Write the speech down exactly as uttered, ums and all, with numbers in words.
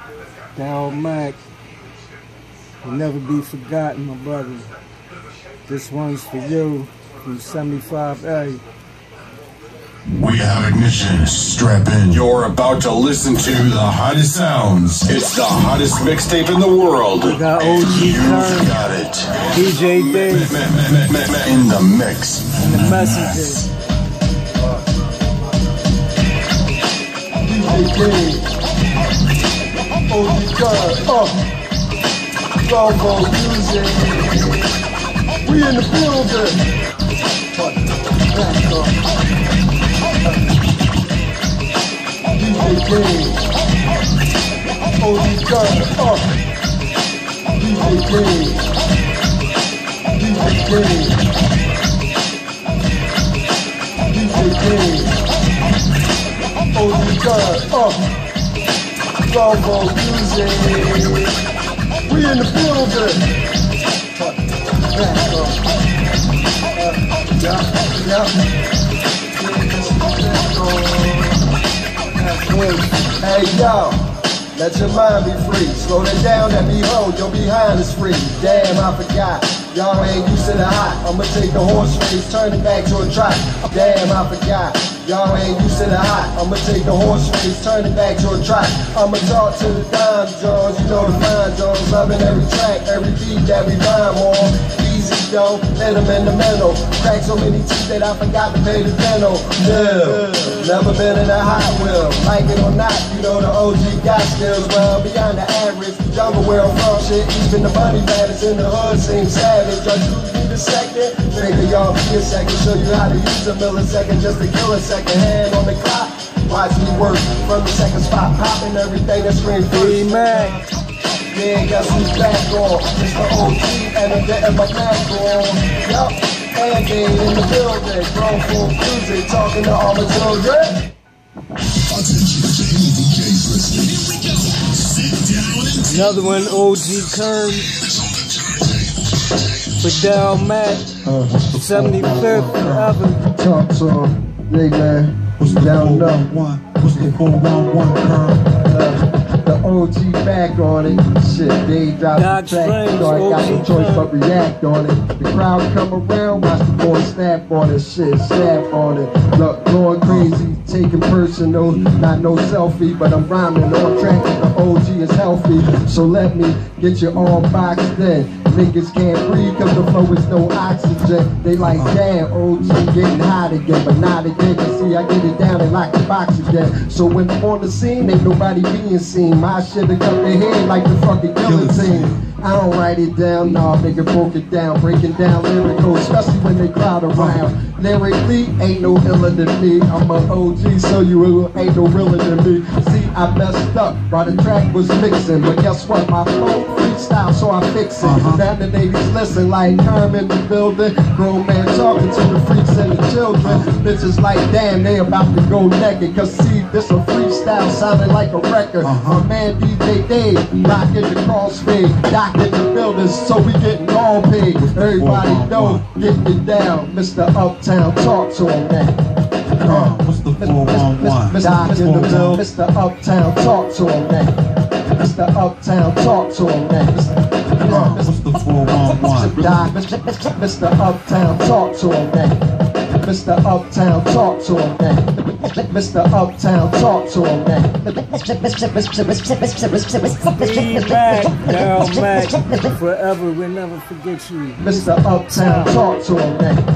Dal Mac will never be forgotten, my brother. This one's for you from seventy-five A. We have ignition. Strap in. You're about to listen to the hottest sounds. It's the hottest mixtape in the world. We got O G Kern. Got it. D J Days. In the mix. And the Messenger. D J Days. O G Kern. Uh. Global music. We in the building. Back up. D J Days, O G Kern, up. D J Days, D J Days, D J Days, O G Kern, up. Global music, we in the building. Back up. Uh, yeah, yeah. Hey yo, let your mind be free. Slow it down and behold, your behind is free. Damn, I forgot. Y'all ain't used to the hot. I'ma take the horse race, turn it back to a trot. Damn, I forgot. Y'all ain't used to the hot. I'ma take the horse race, turn it back to a trot. I'ma talk to the dime Jones, you know the fine Jones. Loving every track, every beat that we rhyme on. Easy though, let them in the mental. Crack so many teeth that I forgot to pay the dental. Yeah, never been in a Hot Wheel. Like it or not, you know the O G got skills. Well, beyond the average, the jungle where I'm from, shit. Even the bunny rabbits in the hood seem savage. Just you need a second, figure y'all be a second. Show you how to use a millisecond just to kill a second. Hand on the clock, watch me work from the second spot, popping everything that screams first. Man. Yeah, guess who's back on? It's the O G and I'm getting my back on. Yup, and they in the building, grown full music, talking to all the children. Another one, O G Kern. For Dal Mac. seventy-fifth forever. Talk to him. Hey man, what's the down up? One, what's the four one one Kern? The O G back on it. Shit, they drop the track, so I got no choice but react on it. The crowd come around, watch the boy snap on it. Shit, snap on it. Look, going crazy, taking personal, not no selfie, but I'm rhyming on track. The O G is healthy, so let me get you all boxed in. Niggas can't breathe cause the flow is no oxygen. They like, damn, O G getting hot again, but not again. Cause see, I get it down and lock the box again. So when I'm on the scene, ain't nobody being seen. My shit will cut their head like the fucking guillotine. I don't write it down, nah, nigga broke it down. Breaking down lyrical, especially when they crowd around. Lyrically, ain't no iller than me. I'm a O G, so you ain't no realer than me. See, I messed up while the track was mixing. But guess what, my flow freestyle, so I fix it. Uh-huh. Now the ladies listen like Herm in the building. Grown man talking to the freaks and the children. Bitches like, damn, they about to go naked. Cause see, this a freestyle sounding like a record. Uh-huh. My man D J Dave, rockin' the crossfade. Doc in the building, so we getting all paid. Everybody know, getting it down. Mister Uptown, talk to him now. Uh, what's the four one one? Mister in the building, Mister Uptown, talk to him now. Mister Uptown, talk to him now. Uh, what's the four one one? Mister Uptown, talk to him now. Mister Uptown, talk to him now. Mister Uptown, talk to him now. Be back, Dal Mac. Forever, we'll never forget you. Mister Uptown, talk to him now.